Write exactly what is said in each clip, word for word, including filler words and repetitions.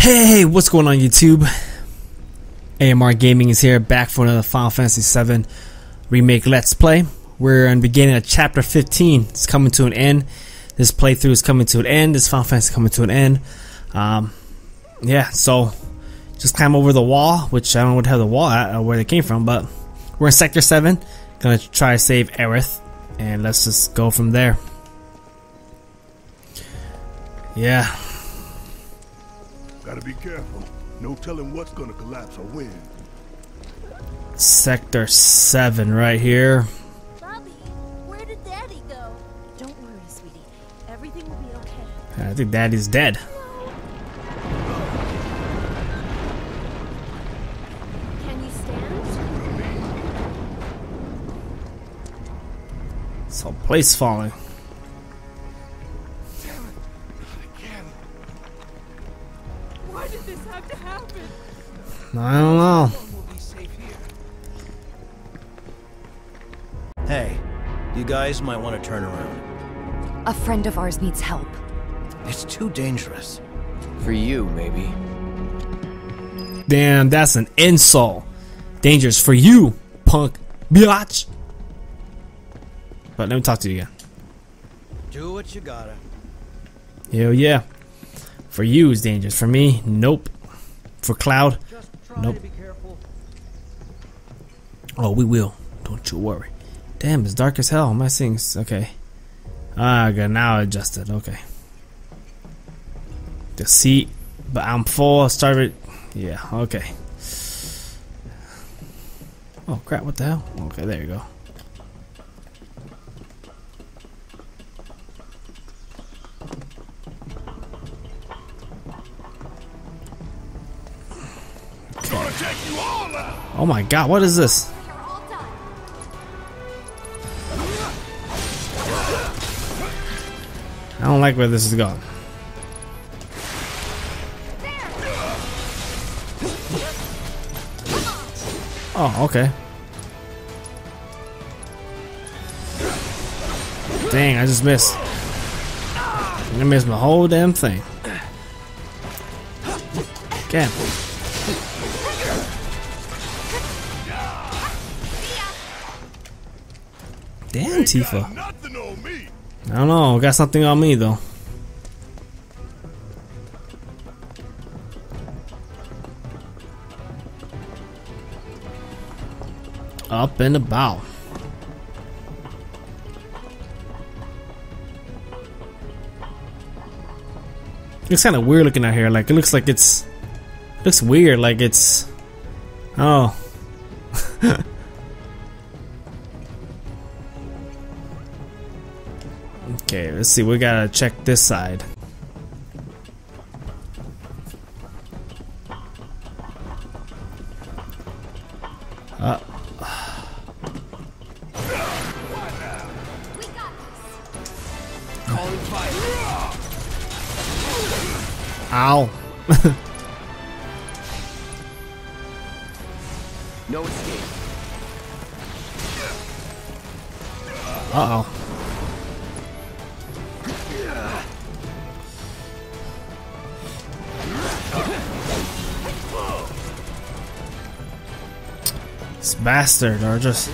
Hey, what's going on YouTube? A M R Gaming is here, back for another Final Fantasy seven Remake Let's Play. We're in the beginning of Chapter fifteen. It's coming to an end. This playthrough is coming to an end. This Final Fantasy is coming to an end. Um, yeah, so just climb over the wall, which I don't know what the hell the wall at or where they came from, but we're in Sector seven. Gonna try to save Aerith, and let's just go from there. Yeah. Gotta be careful. No telling what's gonna collapse or when. Sector seven right here. Bobby, where did Daddy go? Don't worry, sweetie. Everything will be okay. I think Daddy's dead. Can you stand? This whole place falling. Why did this have to happen? I don't know. Hey, you guys might want to turn around. A friend of ours needs help. It's too dangerous. For you, maybe. Damn, that's an insult. Dangerous for you, punk biatch. But let me talk to you again. Do what you gotta. Hell yeah. For you is dangerous. For me, nope. For Cloud, Just try nope. to be careful. Oh, we will. Don't you worry. Damn, it's dark as hell. My things. Okay. Ah, good. Now I adjusted. Okay. The seat, but I'm full. Started. Yeah. Okay. Oh crap! What the hell? Okay, there you go. Gonna take you all out. Oh my god! What is this? You're all done. I don't like where this is going. Oh, okay. Dang, I just missed. I missed my whole damn thing. Damn. Damn, Tifa. Nothing on me. I don't know. Got something on me though. Up and about. It's kind of weird looking out here. Like it looks like it's. It looks weird. Like it's. Oh. Okay, let's see. We gotta check this side. Uh. Calling fire. Ow. No escape. Uh oh. This bastard are just.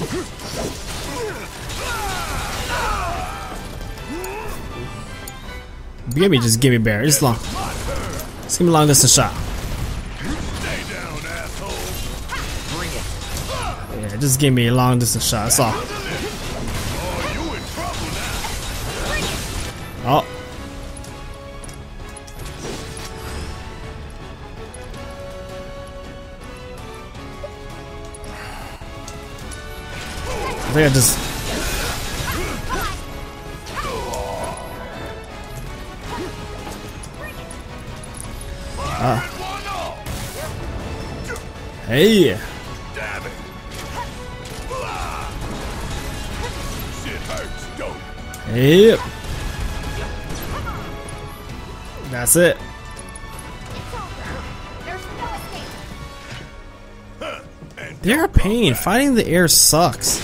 Give me, just give me bear. Just long. Just give me long distance shot. Stay down, asshole. Bring it. Yeah, just give me a long distance shot. That's all. Oh, you in trouble now. Oh. I think I just. Uh. Hey. Damn it. Shit hurts, don't it? Yep. That's it. There's no escape. Huh. And They're a pain. Fighting the air sucks.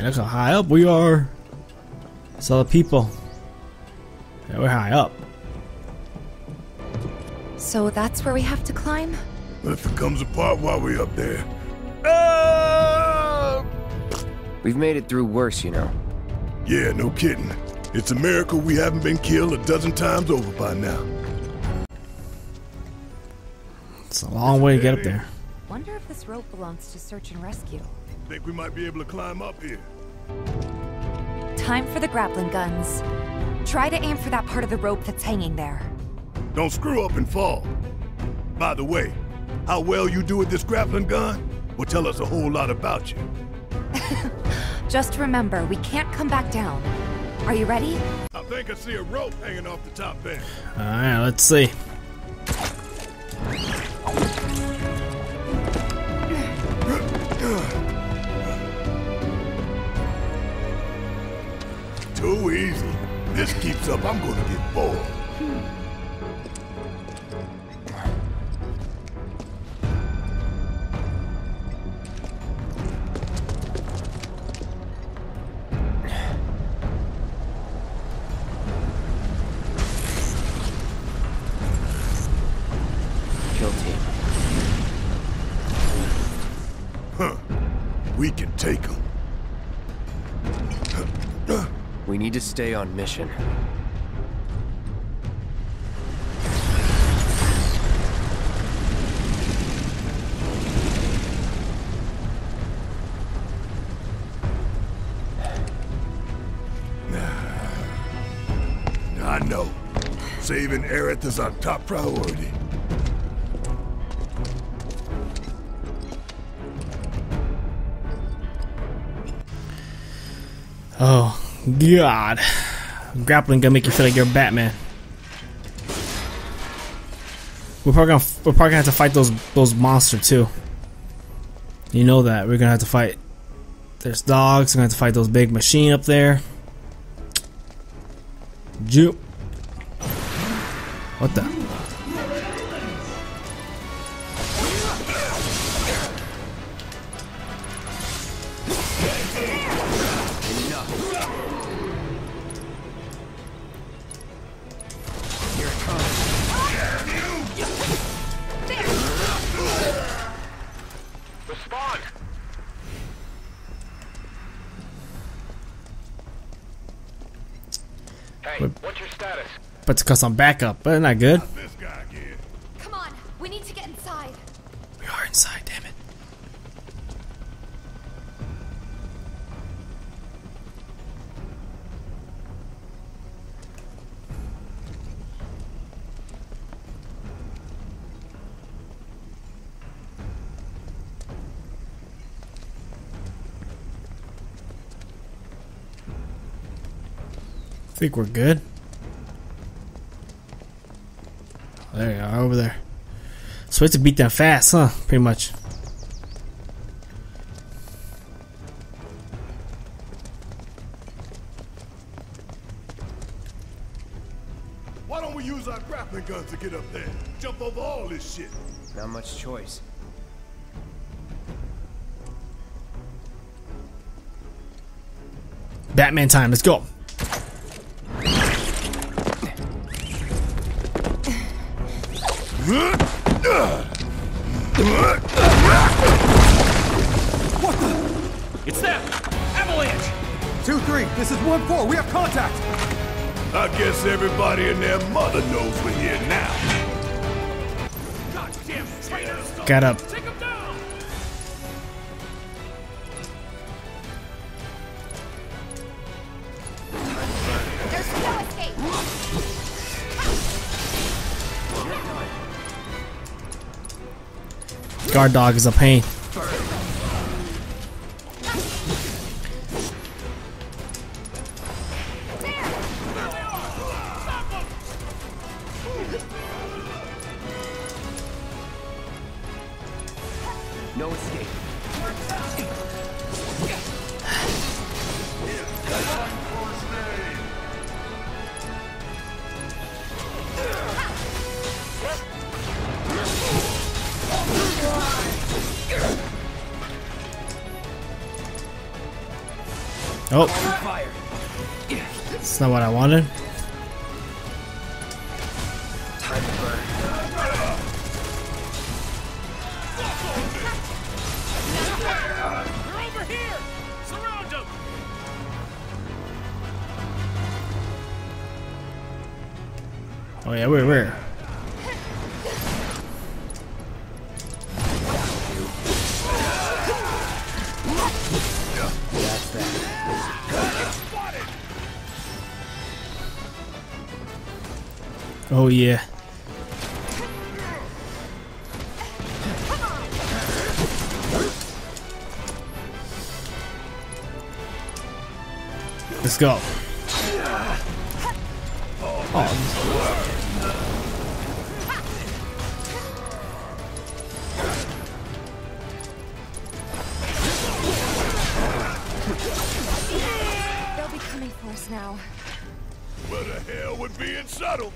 look how high up we are. It's all the people. Yeah, we're high up. So that's where we have to climb? What if it comes apart while we're up there? Ah! We've made it through worse, you know. Yeah, no kidding. It's a miracle we haven't been killed a dozen times over by now. It's a long way to get up there. Wonder if this rope belongs to search and rescue. Think we might be able to climb up here. Time for the grappling guns. Try to aim for that part of the rope that's hanging there. Don't screw up and fall. By the way, how well you do with this grappling gun will tell us a whole lot about you. Just remember, we can't come back down. Are you ready? I think I see a rope hanging off the top end. Alright, let's see. Too easy. This keeps up, I'm gonna get bored. Kill team. Huh. We can take them. We need to stay on mission. I know. Saving Aerith is our top priority. Oh, God. Grappling gun make you feel like you're Batman. We're probably gonna, we're probably gonna have to fight those those monsters too. You know that. We're gonna have to fight. There's dogs. We're gonna have to fight those big machine up there. Juke. What the? Respond! Hey, What? what's your status? But to cut some backup, but not good. This guy again. Come on, we need to get inside. We are inside, damn it. I think we're good. There you are, over there. So we have to beat them fast, huh? Pretty much. Why don't we use our grappling guns to get up there? Jump over all this shit. Not much choice. Batman time, let's go. It's them! Avalanche! two three, this is one four, we have contact! I guess everybody and their mother knows we're here now. Goddamn traitors! Got up. Take them down! There's no escape. Guard dog is a pain. No escape. Oh, Fire. that's not what I wanted. Time to burn. They're over here! Surround them! Oh yeah, where, where? That's that. Oh yeah. Let's go. Oh. They'll be coming for us now. Where the hell would be in subtle?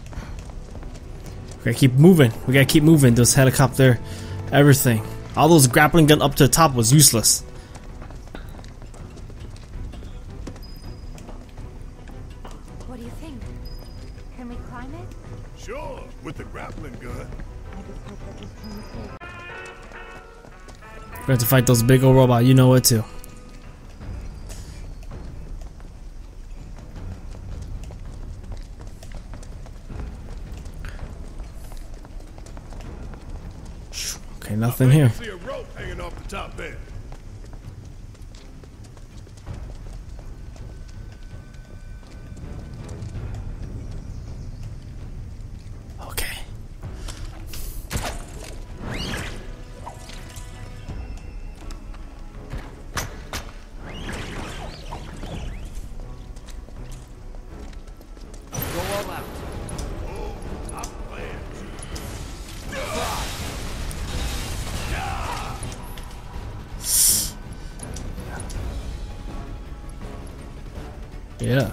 We gotta keep moving. We gotta keep moving. Those helicopter, everything. All those grappling gun up to the top was useless. What do you think? Can we climb it? Sure, with the grappling gun. We have to fight those big old robots. You know what to. Okay, nothing here. See a rope hanging off the top there. Okay. Go all out. I'm playing. Yeah.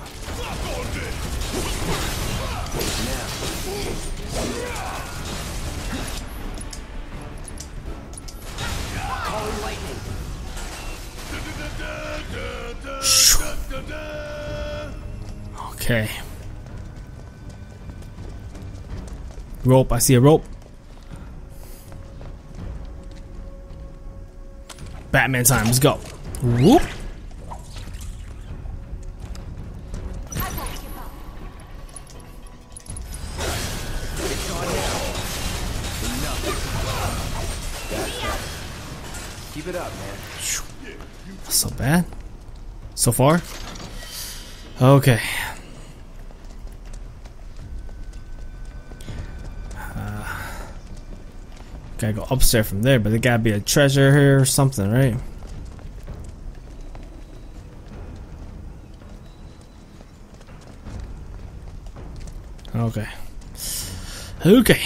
Calling lightning. Okay. Rope. I see a rope. Batman time. Let's go. Whoop. Keep it up, man. Not so bad. So far. Okay. Uh, gotta go upstairs from there, but there gotta be a treasure here or something, right? Okay. Okay.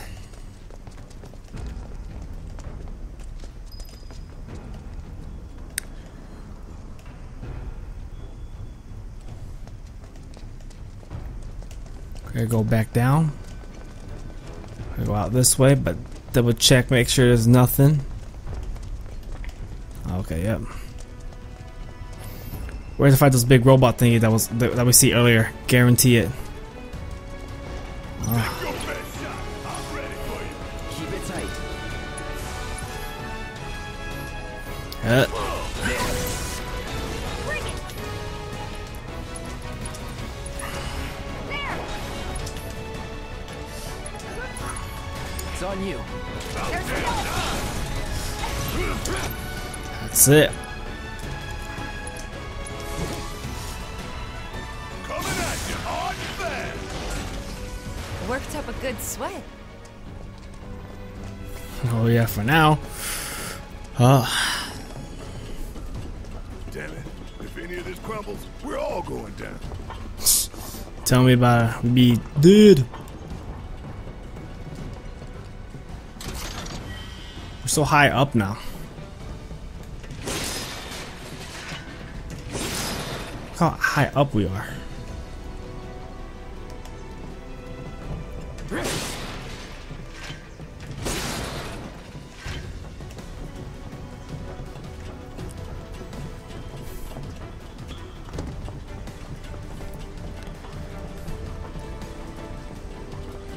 Gotta go back down. Gotta go out this way, but double check, make sure there's nothing. Okay, yep. We're to fight those big robot thingy that was that, that we see earlier. Guarantee it. Oh. Your best shot. I'm ready for you. Keep it tight. Uh, Bring it! There! It's on you. There's no... that's it. Coming at you hard and fast. Worked up a good sweat. Oh yeah, for now. Uh, Damn it. If any of this crumbles, we're all going down. tell me about it. We be dead. We're so high up now. Look how high up we are.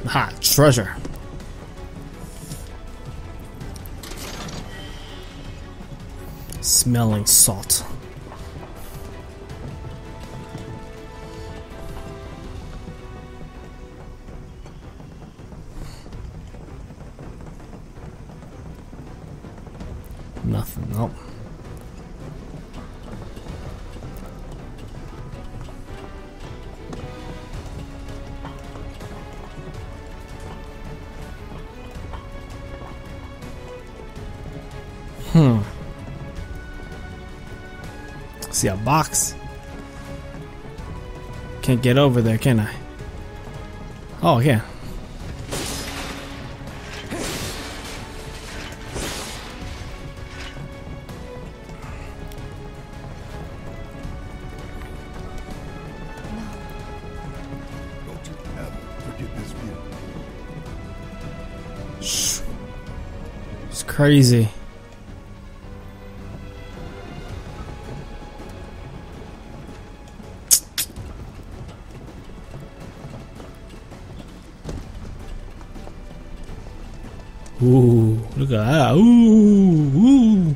Ha, treasure. Smelling salt. Nothing, nope. Hmm. See a box. Can't get over there, can I? Oh, yeah. Don't you ever forget this view. Shh. It's crazy. Ooh, look at that. Ooh, ooh.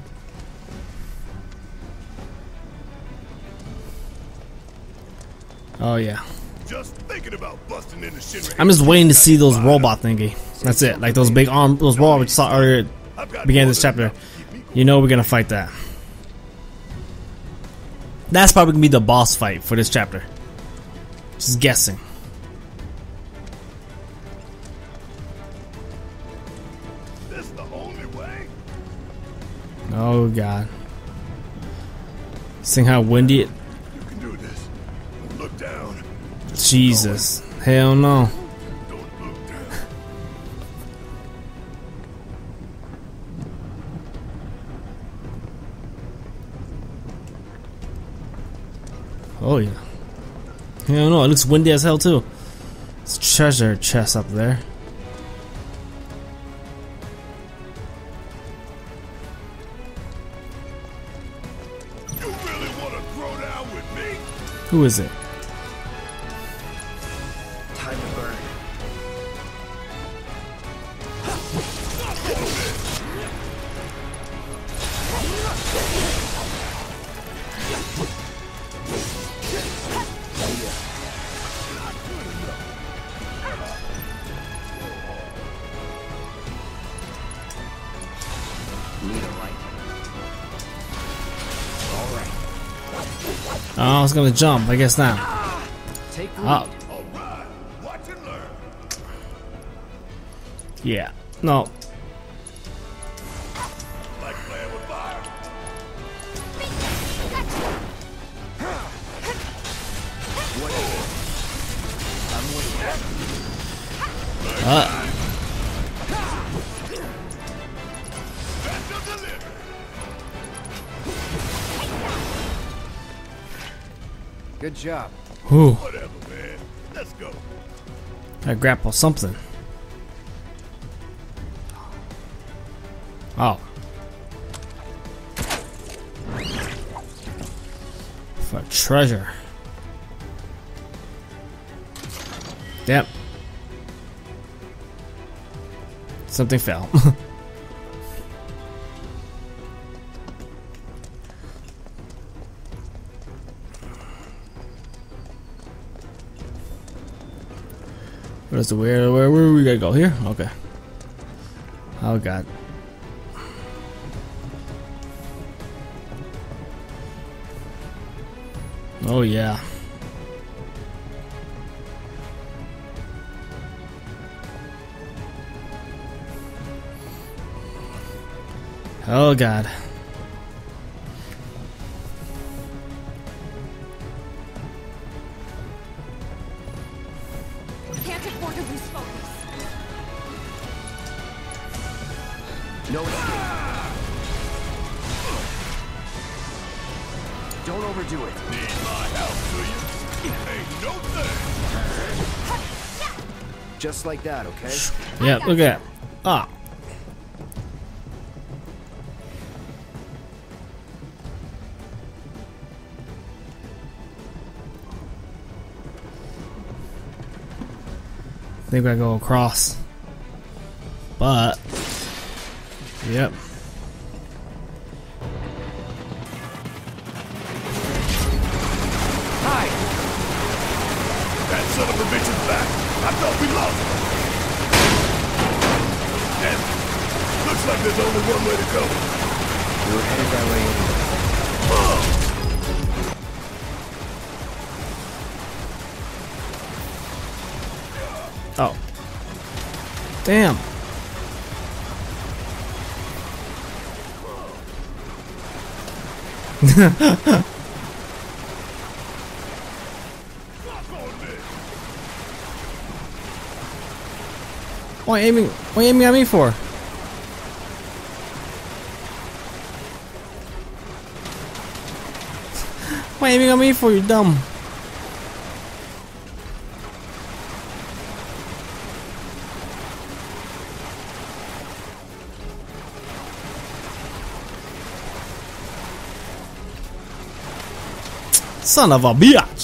Oh yeah. Just thinking about busting into Shinra. I'm just waiting to see those robot thingy. That's it. Like those big arm, those robots we saw earlier, beginning of this chapter. You know we're gonna fight that. That's probably gonna be the boss fight for this chapter. Just guessing. This the only way? Oh god. Seeing how windy it. You can do this. Don't look down. Jesus. Hell no. Don't look down. Oh yeah. Hell no, it looks windy as hell too. It's treasure chest up there. You really want to throw down with me? Who is it? Time to burn. Need a light. All right. Oh, I was gonna jump. I guess not. Take the Oh, lead. All right. Watch and learn. yeah. No. Like playing with fire. What is it? I'm waiting. Uh, That's the delivery. Good job. whew. Whatever, man. Let's go. I grapple something. Oh. For treasure. Yep. Something fell. What is the where where where we gotta go here? Okay. Oh god. Oh yeah. Oh god. Can't afford to lose focus. No escape. Don't overdo it. Need my help, do you? Ain't no thing. Just like that, okay? Yeah, look at that. Ah. think I go across. But yep. Hi. That son of a bitch is back. I thought we lost him. Damn it. Looks like there's only one way to go. We were headed that way anyway. Oh. Damn. Why aiming? Why aiming at me for? Why aiming at me for? You dumb. Son of a bitch.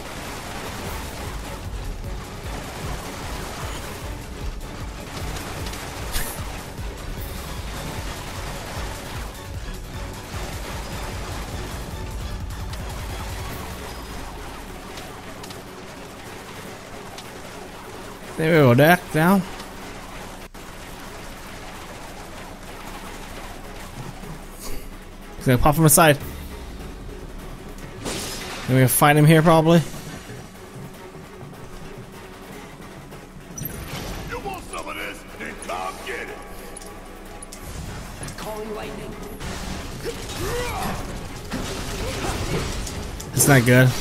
There we go, Dak, down. He's gonna pop from the side. We're gonna fight him here, probably. You want some of this? Then come get it. Calling lightning. It's not good.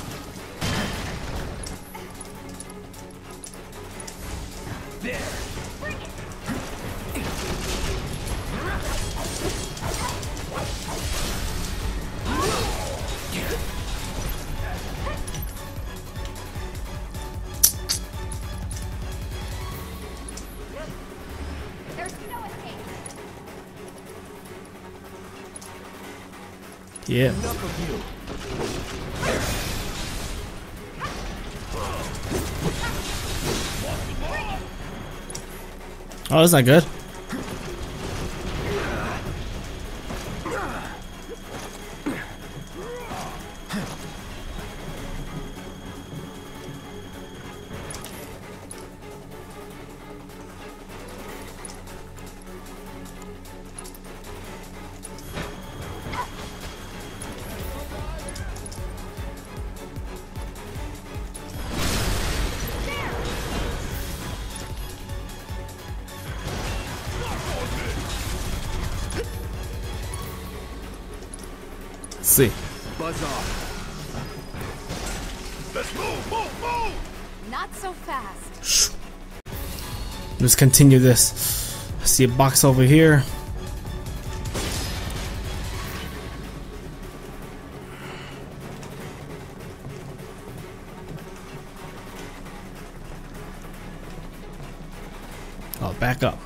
Yeah. Oh, that's not good. Let's see. Buzz off. Let's move, move, move. Not so fast. Let's continue this. I see a box over here. Oh, back up.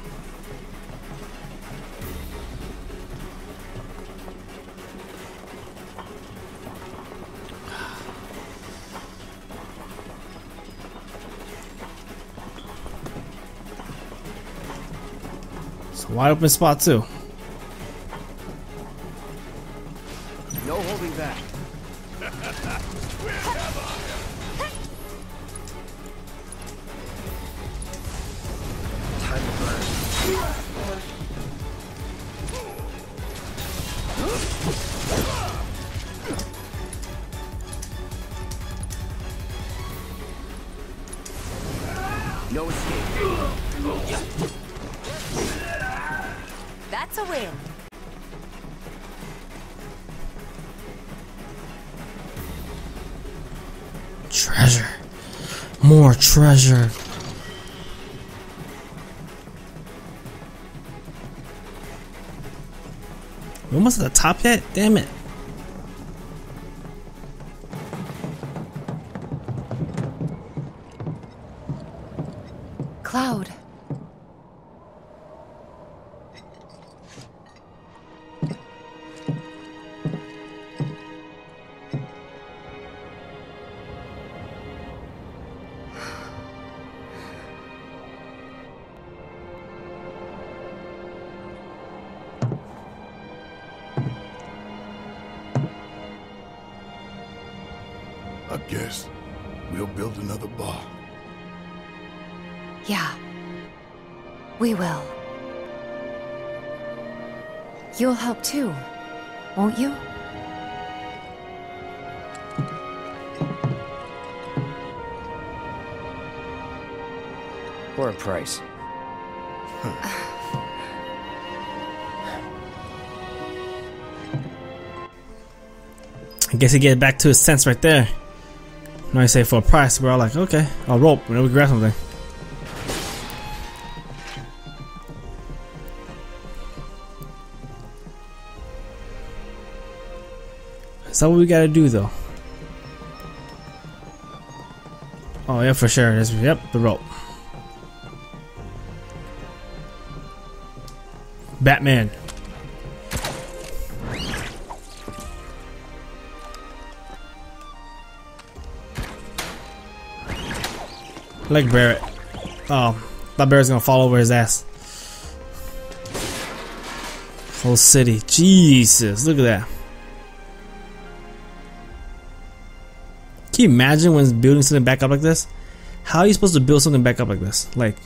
Wide open spot too. No holding back. Time to burn. No escape. That's a win. Treasure. More treasure. We almost at the top yet? Damn it. Cloud. we'll build another bar. Yeah. We will. You'll help too, won't you? For a price. I guess he gets back to his sense right there. Now I say for a price, we're all like, okay, I'll rope whenever we grab something. Is that what we gotta do though? Oh yeah, for sure. That's, yep, the rope. Batman. I like Barrett. Oh, thought Barrett's gonna fall over his ass. Whole city. Jesus, look at that. Can you imagine when building something back up like this? How are you supposed to build something back up like this? Like,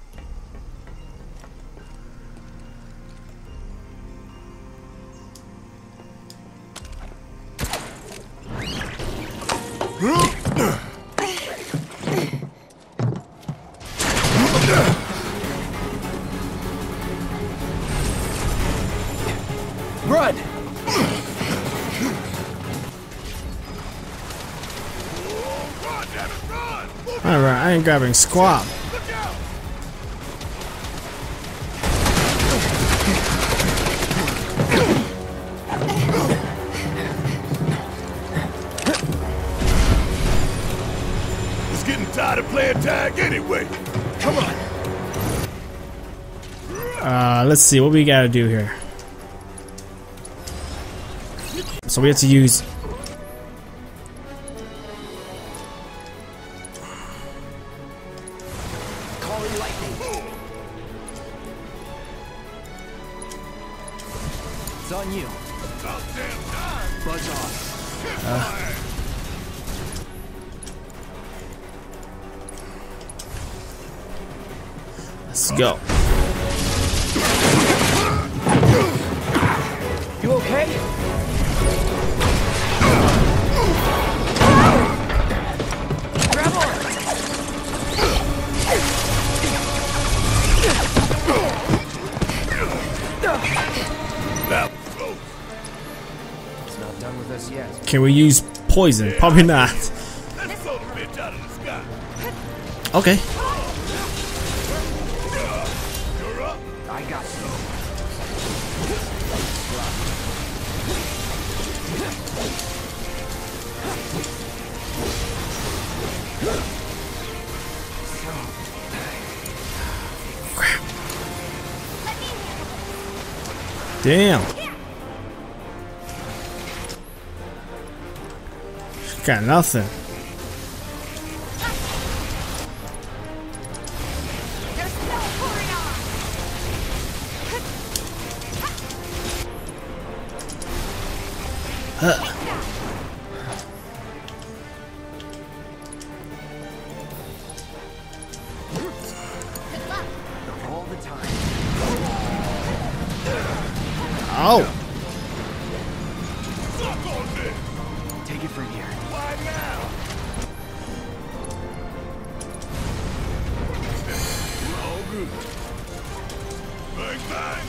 Run! alright, I ain't grabbing squat. It's getting tired of playing tag anyway. Come on! Uh, let's see what we gotta do here. So we have to use. Calling lightning. It's on you. Buzz off. Uh, let's go. You okay? Grab on! That was close. It's not done with us yet. Can we use poison? Probably not. Let's throw the bitch out of the sky. Okay. You're up. I got you. Damn. She got nothing. There's no pouring on! Huh. All the time. Oh. Suck on this. Take it from here. Why now? All good. Bang, bang.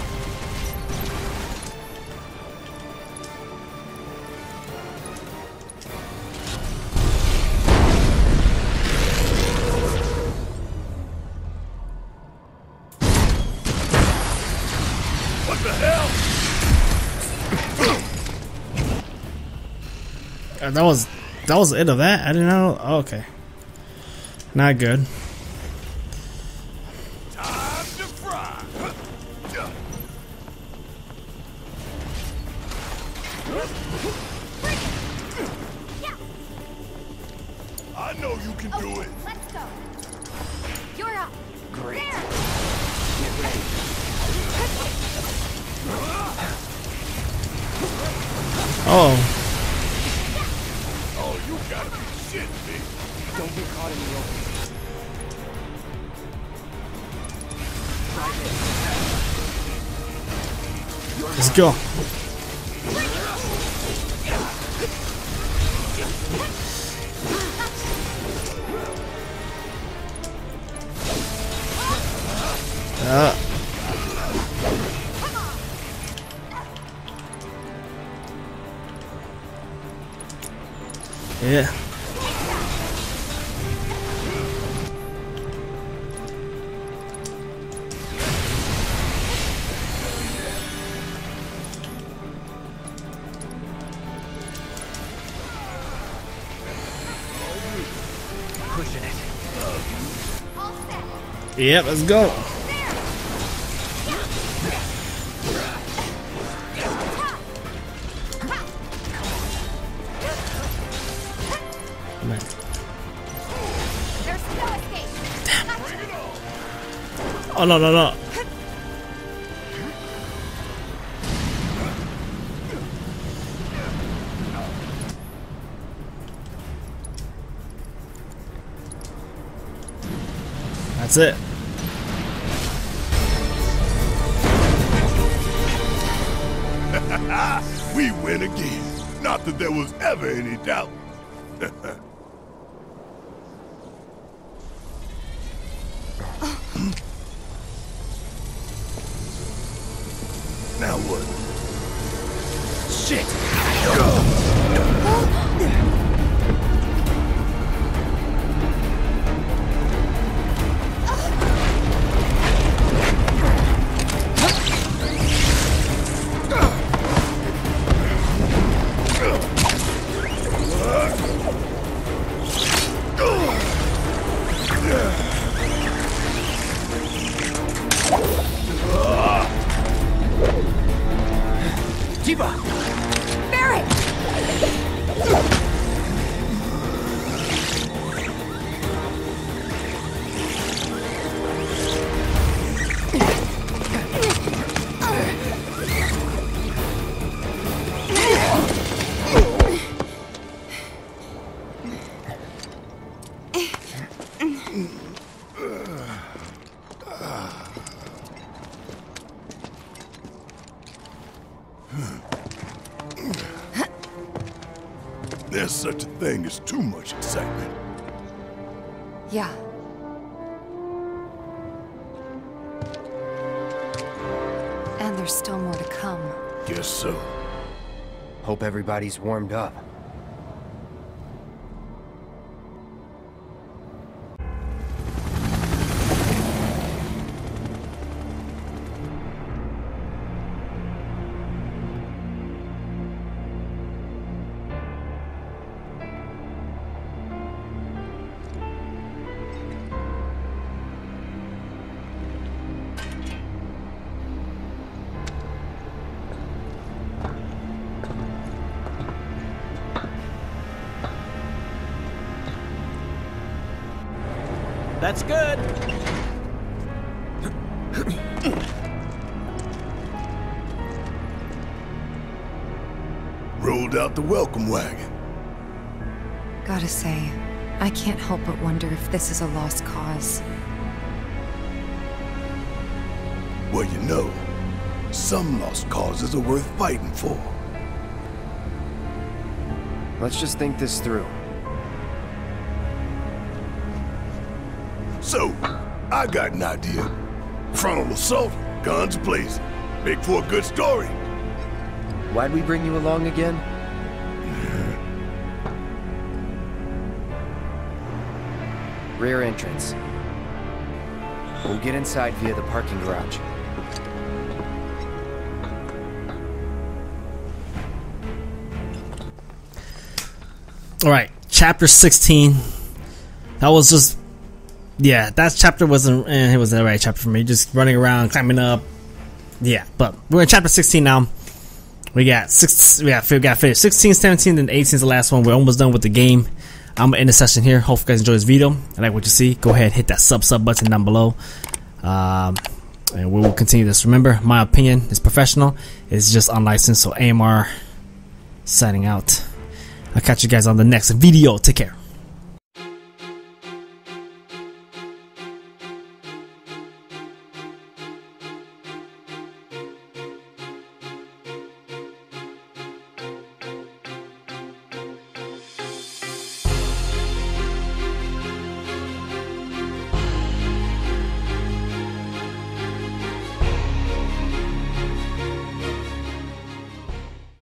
What the hell? Uh, that was that was the end of that. I didn't know. Oh, okay. Not good. Time to fry. I know you can do it. Let's go. You're up. Great. There. Get ready. Oh. Oh, you gotta be shitting me. Don't get caught in the open. Let's go. Uh. Yeah. Pushing it. Yep, let's go. Man. There's no escape. Oh no no no. That's it. We win again. Not that there was ever any doubt. Now what? Shit! There's such a thing as too much excitement. Yeah. And there's still more to come. Guess so. Hope everybody's warmed up. That's good. Rolled out the welcome wagon. Gotta say, I can't help but wonder if this is a lost cause. Well, you know, some lost causes are worth fighting for. Let's just think this through. So, I got an idea. Frontal assault, guns blazing. Make for a good story. Why'd we bring you along again? Rear entrance. We'll get inside via the parking garage. Alright, chapter sixteen. That was just... Yeah, that chapter wasn't... Eh, it wasn't the right chapter for me. Just running around, climbing up. Yeah, but we're in chapter sixteen now. We got six... We got, we got finished. sixteen, seventeen, and eighteen is the last one. We're almost done with the game. I'm going to end the session here. Hope you guys enjoy this video. I like what you see. Go ahead, hit that sub sub button down below. Um... And we will continue this. Remember, my opinion is professional. It's just unlicensed. So A M R signing out. I'll catch you guys on the next video. Take care.